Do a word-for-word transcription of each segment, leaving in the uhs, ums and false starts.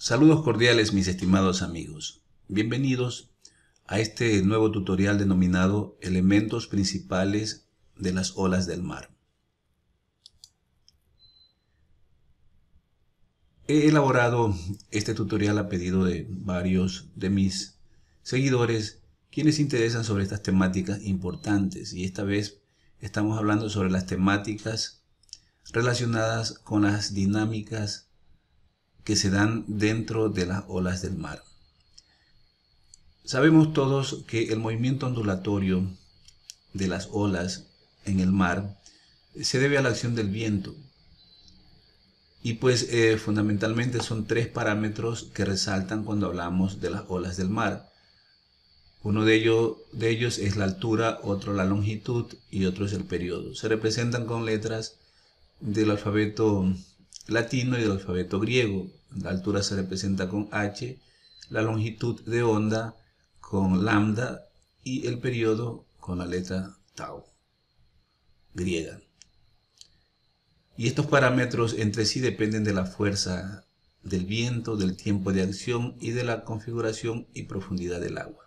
Saludos cordiales, mis estimados amigos. Bienvenidos a este nuevo tutorial denominado Elementos principales de las olas del mar. He elaborado este tutorial a pedido de varios de mis seguidores quienes se interesan sobre estas temáticas importantes, y esta vez estamos hablando sobre las temáticas relacionadas con las dinámicas que se dan dentro de las olas del mar. Sabemos todos que el movimiento ondulatorio de las olas en el mar se debe a la acción del viento, y pues eh, fundamentalmente son tres parámetros que resaltan cuando hablamos de las olas del mar. Uno de ellos, de ellos es la altura, otro la longitud y otro es el periodo. Se representan con letras del alfabeto latino y del alfabeto griego. La altura se representa con H, la longitud de onda con lambda y el periodo con la letra tau griega. Y estos parámetros entre sí dependen de la fuerza del viento, del tiempo de acción y de la configuración y profundidad del agua.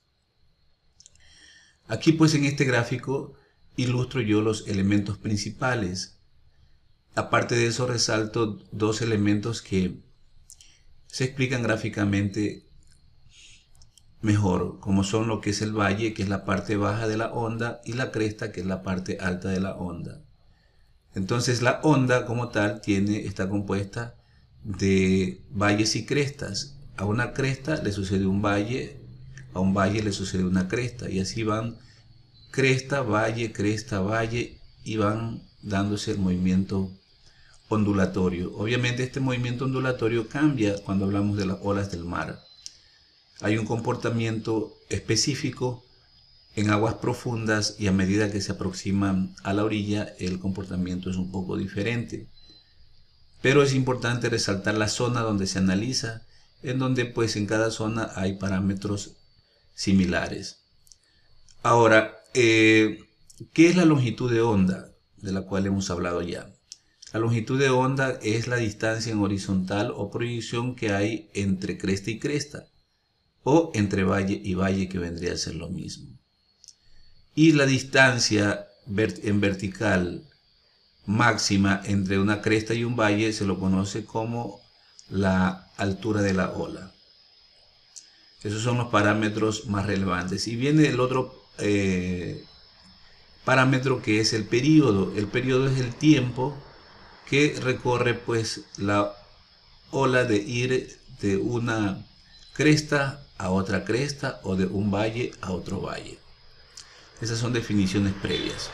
Aquí pues en este gráfico ilustro yo los elementos principales. Aparte de eso resalto dos elementos que se explican gráficamente mejor, como son lo que es el valle, que es la parte baja de la onda, y la cresta, que es la parte alta de la onda. Entonces la onda como tal tiene, está compuesta de valles y crestas. A una cresta le sucede un valle, a un valle le sucede una cresta, y así van cresta, valle, cresta, valle, y van dándose el movimiento ondulatorio. Obviamente este movimiento ondulatorio cambia cuando hablamos de las olas del mar. Hay un comportamiento específico en aguas profundas, y a medida que se aproximan a la orilla el comportamiento es un poco diferente. Pero es importante resaltar la zona donde se analiza, en donde pues en cada zona hay parámetros similares. Ahora, eh, ¿qué es la longitud de onda de la cual hemos hablado ya? La longitud de onda es la distancia en horizontal o proyección que hay entre cresta y cresta, o entre valle y valle, que vendría a ser lo mismo. Y la distancia en vertical máxima entre una cresta y un valle se lo conoce como la altura de la ola. Esos son los parámetros más relevantes. Y viene el otro eh, parámetro, que es el periodo. El periodo es el tiempo que recorre pues la ola de ir de una cresta a otra cresta, o de un valle a otro valle. Esas son definiciones previas.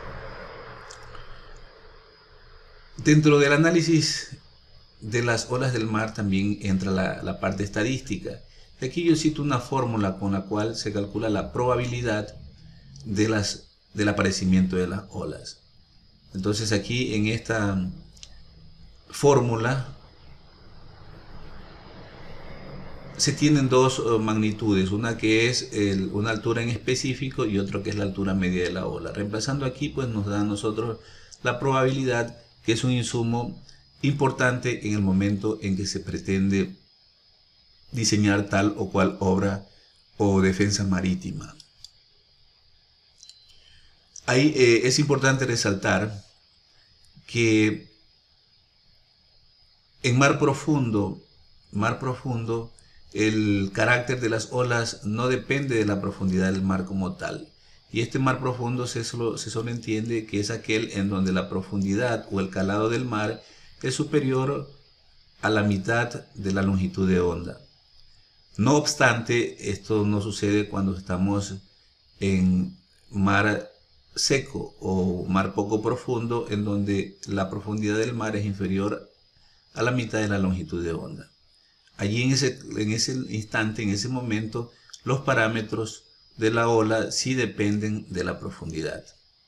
Dentro del análisis de las olas del mar también entra la, la parte estadística. Aquí yo cito una fórmula con la cual se calcula la probabilidad de las, del aparecimiento de las olas. Entonces aquí en esta fórmula se tienen dos uh, magnitudes, una que es el, una altura en específico, y otra que es la altura media de la ola. Reemplazando aquí pues nos da a nosotros la probabilidad, que es un insumo importante en el momento en que se pretende diseñar tal o cual obra o defensa marítima. Ahí eh, es importante resaltar que en mar profundo, mar profundo, el carácter de las olas no depende de la profundidad del mar como tal. Y este mar profundo se solo, se solo entiende que es aquel en donde la profundidad o el calado del mar es superior a la mitad de la longitud de onda. No obstante, esto no sucede cuando estamos en mar seco o mar poco profundo, en donde la profundidad del mar es inferior a la mitad de la longitud de onda. Allí en ese, en ese instante, en ese momento, los parámetros de la ola sí dependen de la profundidad.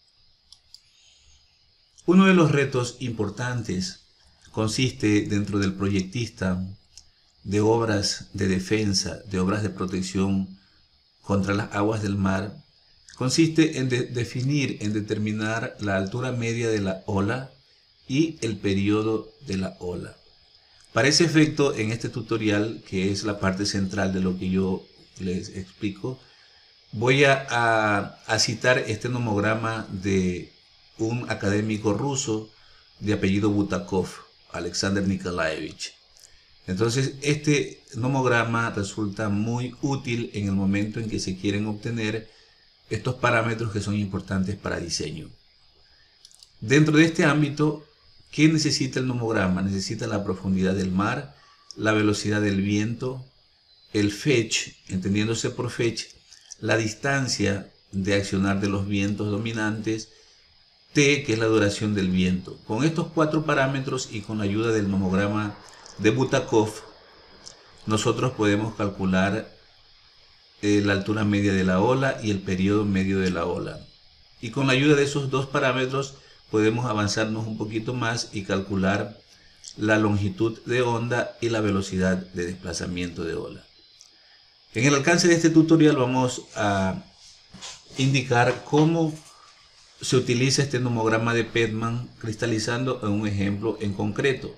Uno de los retos importantes consiste dentro del proyectista de obras de defensa, de obras de protección contra las aguas del mar, consiste en de definir, en determinar la altura media de la ola y el periodo de la ola. Para ese efecto, en este tutorial, que es la parte central de lo que yo les explico, voy a, a, a citar este nomograma de un académico ruso de apellido Butakov, Alexander Nikolaevich. Entonces, este nomograma resulta muy útil en el momento en que se quieren obtener estos parámetros que son importantes para diseño. Dentro de este ámbito, ¿qué necesita el nomograma? Necesita la profundidad del mar, la velocidad del viento, el fetch, entendiéndose por fetch, la distancia de accionar de los vientos dominantes, T, que es la duración del viento. Con estos cuatro parámetros y con la ayuda del nomograma de Butakov, nosotros podemos calcular eh, la altura media de la ola y el periodo medio de la ola. Y con la ayuda de esos dos parámetros podemos avanzarnos un poquito más y calcular la longitud de onda y la velocidad de desplazamiento de ola. En el alcance de este tutorial vamos a indicar cómo se utiliza este nomograma de Pettman cristalizando en un ejemplo en concreto.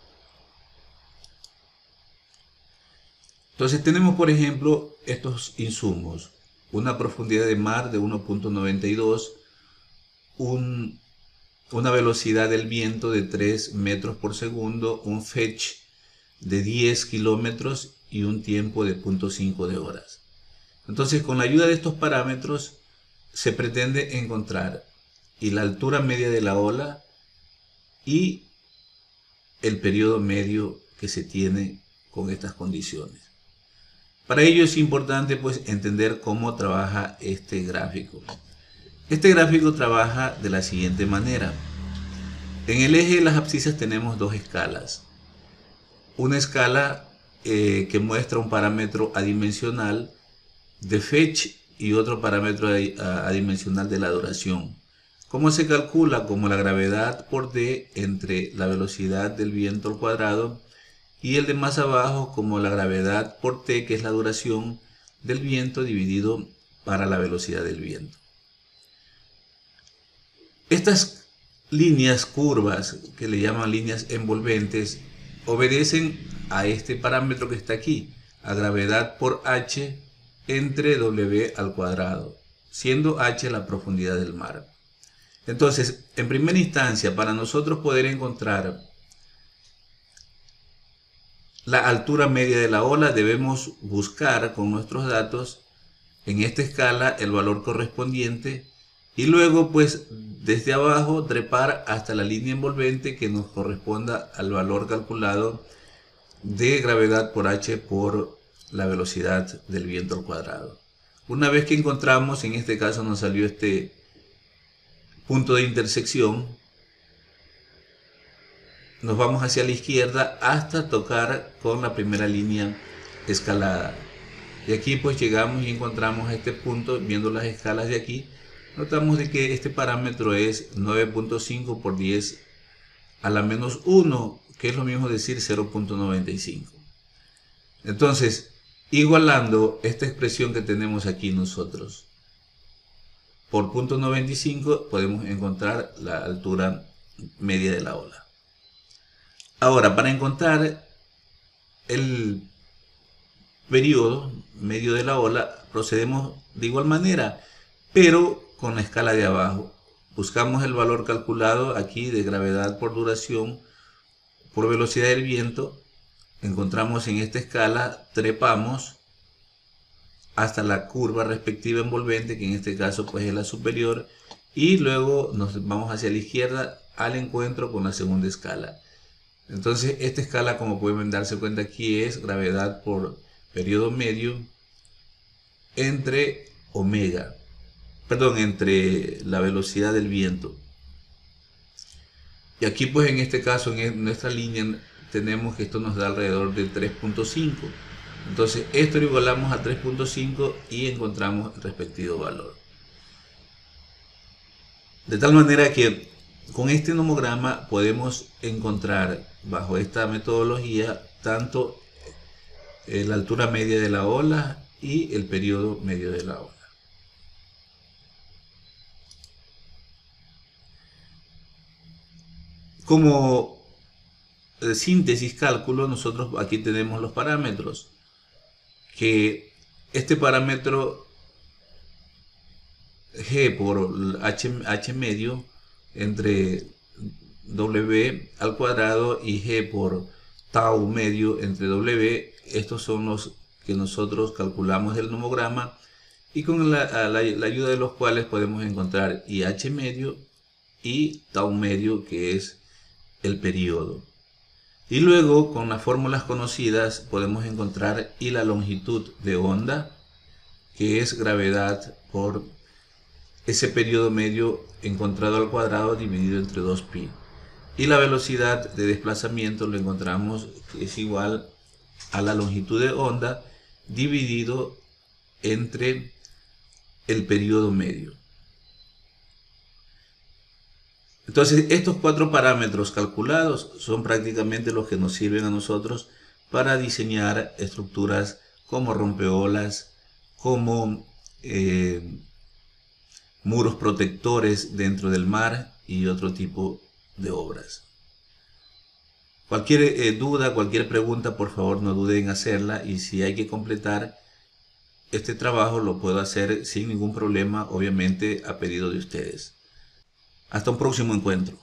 Entonces tenemos, por ejemplo, estos insumos: una profundidad de mar de uno punto noventa y dos, un, una velocidad del viento de tres metros por segundo, un fetch de diez kilómetros y un tiempo de cero punto cinco de horas. Entonces, con la ayuda de estos parámetros se pretende encontrar y la altura media de la ola y el periodo medio que se tiene con estas condiciones. Para ello es importante pues entender cómo trabaja este gráfico. Este gráfico trabaja de la siguiente manera. En el eje de las abscisas tenemos dos escalas. Una escala eh, que muestra un parámetro adimensional de fetch y otro parámetro adimensional de la duración. ¿Cómo se calcula? Como la gravedad por D entre la velocidad del viento al cuadrado, y el de más abajo como la gravedad por T, que es la duración del viento dividido para la velocidad del viento. Estas líneas curvas, que le llaman líneas envolventes, obedecen a este parámetro que está aquí, a gravedad por H entre W al cuadrado, siendo H la profundidad del mar. Entonces, en primera instancia, para nosotros poder encontrar la altura media de la ola, debemos buscar con nuestros datos en esta escala el valor correspondiente y luego pues desde abajo trepar hasta la línea envolvente que nos corresponda al valor calculado de gravedad por H por la velocidad del viento al cuadrado. Una vez que encontramos, en este caso nos salió este punto de intersección, nos vamos hacia la izquierda hasta tocar con la primera línea escalada. Y aquí pues llegamos y encontramos este punto. Viendo las escalas de aquí, notamos de que este parámetro es nueve punto cinco por diez a la menos uno, que es lo mismo decir cero punto noventa y cinco. Entonces, igualando esta expresión que tenemos aquí nosotros por punto noventa y cinco, podemos encontrar la altura media de la ola. Ahora, para encontrar el periodo medio de la ola, procedemos de igual manera, pero con la escala de abajo. Buscamos el valor calculado aquí de gravedad por duración por velocidad del viento. Encontramos en esta escala, trepamos hasta la curva respectiva envolvente, que en este caso pues es la superior, y luego nos vamos hacia la izquierda al encuentro con la segunda escala. Entonces esta escala, como pueden darse cuenta aquí, es gravedad por periodo medio entre omega, perdón, entre la velocidad del viento. Y aquí pues en este caso, en nuestra línea, tenemos que esto nos da alrededor de tres punto cinco. Entonces esto lo igualamos a tres punto cinco y encontramos el respectivo valor. De tal manera que con este nomograma podemos encontrar, bajo esta metodología, tanto la altura media de la ola y el periodo medio de la ola. Como eh, síntesis, cálculo, nosotros aquí tenemos los parámetros. Que este parámetro G por H, H medio entre W al cuadrado y G por tau medio entre W, estos son los que nosotros calculamos del nomograma y con la, la, la ayuda de los cuales podemos encontrar y H medio y tau medio, que es el periodo. Y luego con las fórmulas conocidas podemos encontrar y la longitud de onda, que es gravedad por ese periodo medio encontrado al cuadrado dividido entre dos pi. Y la velocidad de desplazamiento lo encontramos que es igual a la longitud de onda dividido entre el periodo medio. Entonces estos cuatro parámetros calculados son prácticamente los que nos sirven a nosotros para diseñar estructuras como rompeolas, como eh, muros protectores dentro del mar y otro tipo de obras. Cualquier eh, duda, cualquier pregunta, por favor no duden en hacerla, y si hay que completar este trabajo lo puedo hacer sin ningún problema, obviamente a pedido de ustedes. Hasta un próximo encuentro.